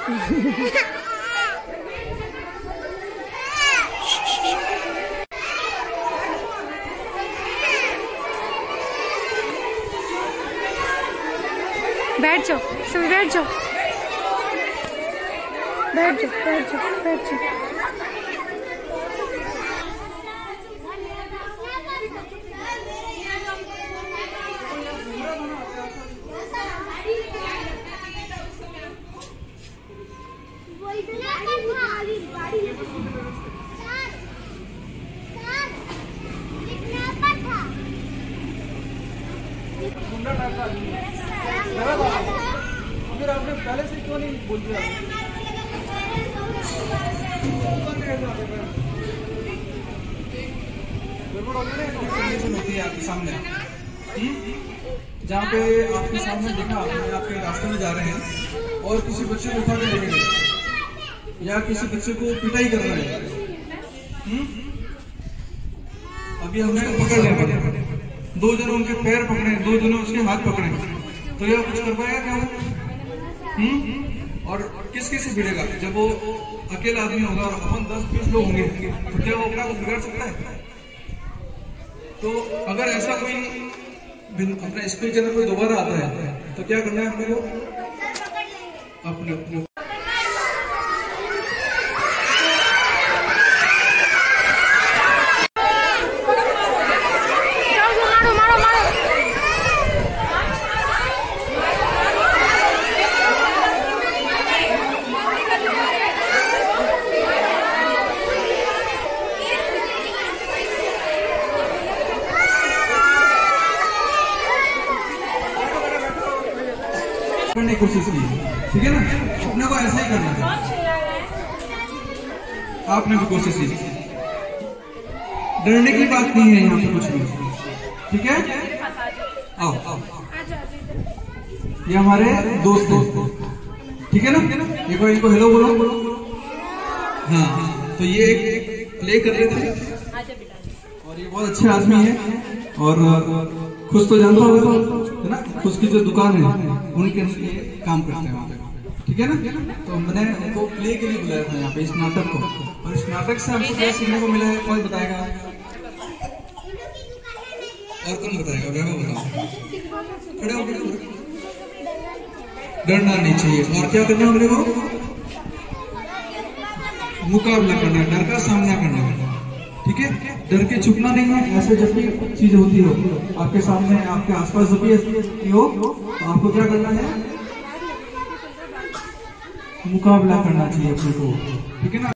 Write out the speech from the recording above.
बैठ जाओ, सब बैठ जाओ, बैठ जाओ, बैठ जाओ, बैठ जाओ। फिर आपने पहले से क्यों नहीं बोल दिया? होती है आपके सामने, जहाँ पे आपके सामने दिखा आपके रास्ते में जा रहे हैं और किसी बच्चे को उठा के लेके गए या किसी बच्चे को पिटाई कर रहे हैं, अभी हमने पकड़ लिया, 2 जने उनके पैर पकड़े, 2 जने उसके हाथ पकड़े, तो यह कुछ कर पाएगा क्या वो? और किस किस से भिड़ेगा? जब वो अकेला आदमी होगा और अपन 10-20 लोग होंगे तो क्या वो अपना को बिगाड़ सकता है? तो अगर ऐसा कोई अपना स्कूल के अंदर कोई दोबारा आता है तो क्या करना है अपने को? अपने करने की कोशिश की, ठीक है ना? अपने को ऐसा ही करना है, आपने भी कोशिश की। डरने की बात नहीं है यहाँ पे कुछ भी, ठीक है? आओ आओ, ये हमारे दोस्त हैं, ठीक है ना? एक बार इनको हेलो बोलो। हाँ, तो ये एक प्ले कर रहे थे और ये बहुत अच्छे आदमी है और खुश तो जानता होगा है ना, खुश की जो दुकान है उनके काम करते हैं वहाँ पे, ठीक है ना? तो मैंने उनको प्ले के लिए बुलाया था यहाँ पे, इस नाटक को, और इस नाटक से हमको क्या सीखने को मिला है? कौन बताएगा? और कौन बताएगा? खड़े होकर डरना नहीं चाहिए, और क्या करना है? हमने को मुकाबला करना है, डर का सामना करना है, ठीक है? डर के छुपना नहीं है। ऐसे जब भी चीज होती हो आपके सामने, आपके आसपास जब भी हो तो आपको क्या करना है? मुकाबला करना चाहिए अपने को, ठीक है ना?